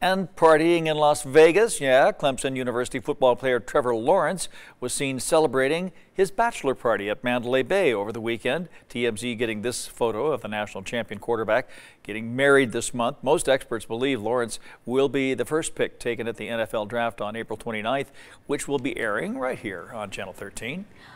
And partying in Las Vegas, yeah, Clemson University football player Trevor Lawrence was seen celebrating his bachelor party at Mandalay Bay over the weekend. TMZ getting this photo of the national champion quarterback getting married this month. Most experts believe Lawrence will be the first pick taken at the NFL draft on April 29th, which will be airing right here on Channel 13.